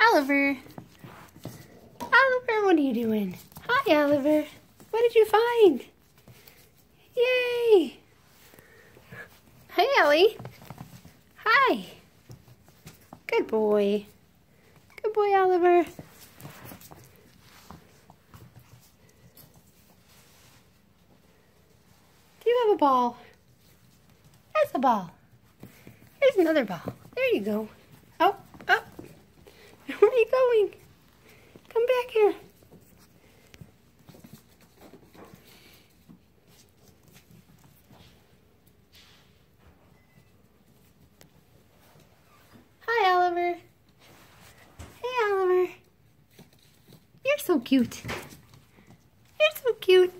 Oliver. Oliver, what are you doing? Hi, Oliver. What did you find? Yay. Hey, Ellie. Hi. Good boy. Good boy, Oliver. Do you have a ball? There's a ball. Here's another ball. There you go. Oh, oh. Where are you going? Come back here. Hi, Oliver. Hey, Oliver. You're so cute. You're so cute.